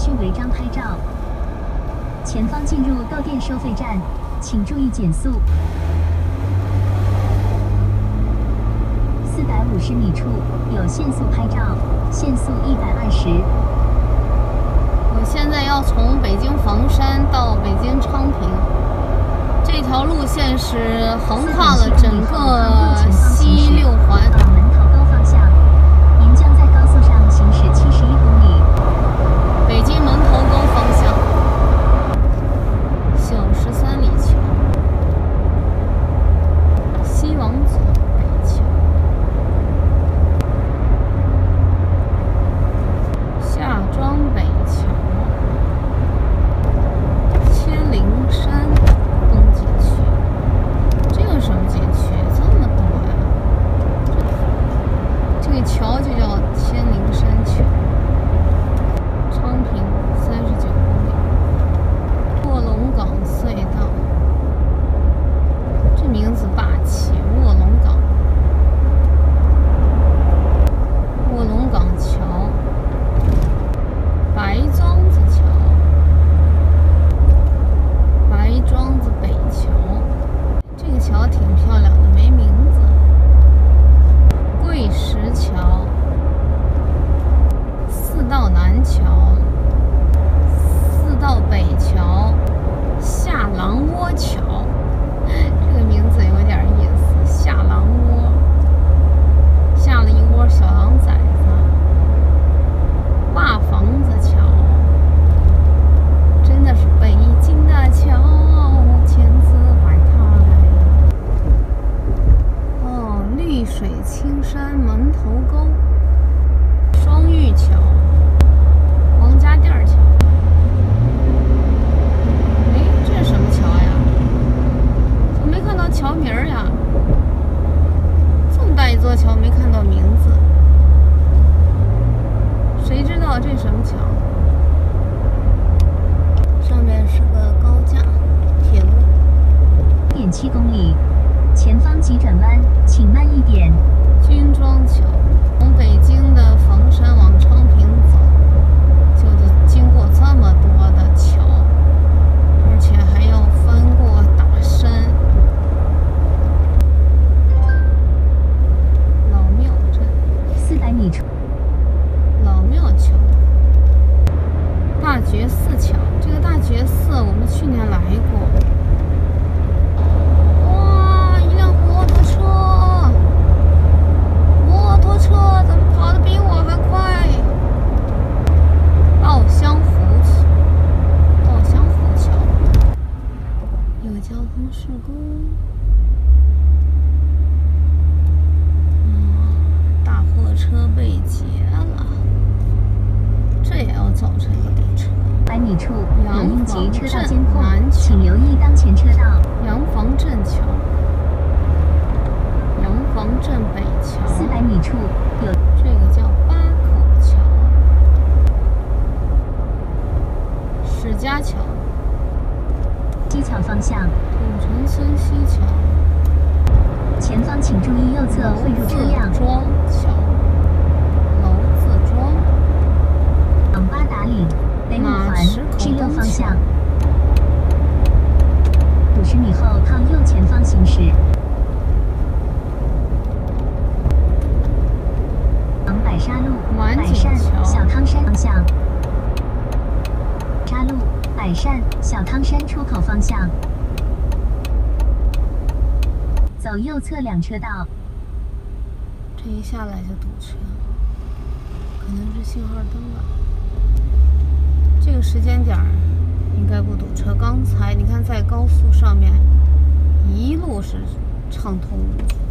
需违章拍照。前方进入购电收费站，请注意减速。450米处有限速拍照，限速120。 我现在要从北京房山到北京昌平，这条路线是横跨了整个西六环。 往门头沟方向，您将在高速上行驶71公里。 北京门头沟方向，小13里桥，西王子北桥，夏庄北桥，千灵山风景区。这个什么景区？这么多呀！这个桥就叫千灵山桥。昌平39公里，卧龙岗隧道，这名字霸气。卧龙岗，卧龙岗桥，白庄子桥，白庄子北桥，这个桥挺漂亮的，没名字。桂石桥，四道南桥，四道北桥，下狼窝桥，这个名字有点意思。下狼窝，下了一窝小狼崽子。瓦房子桥，真的是北京的桥，千姿百态。哦，绿水青山门头沟，双玉桥，王家店桥。哎，这是什么桥呀？怎么没看到桥名呀？这么大一座桥，没看到名字，谁知道这是什么桥？上面是个高架铁路。 1.7公里，前方急转弯，请慢一点。 军庄桥，从北京的房山往昌平走，就得经过这么多的桥，而且还要翻过大山。老庙镇 400米处， 老庙桥，大觉寺桥。这个大觉寺我们去年来过。哇，一辆摩托车！摩托车怎么跑得比我还快？稻香湖桥有交通事故。大货车被劫了，这也要造成一个堵车。 100米处有应急车道监控， 南桥请留意当前车道。 洋房镇桥，洋房镇北桥。 400米处有这个叫八口桥，史家桥， 西桥方向， 土城村西桥， 前方请注意右侧汇入车辆。 庄桥，娄子庄， 往八达岭北五环 G6方向，50米后靠右前方行驶。往百沙路、百善、小汤山方向。沙路、百善、小汤山出口方向，走右侧2车道。 这一下来就堵车，可能是信号灯吧。这个时间点应该不堵车。刚才你看在高速上面一路是畅通无阻。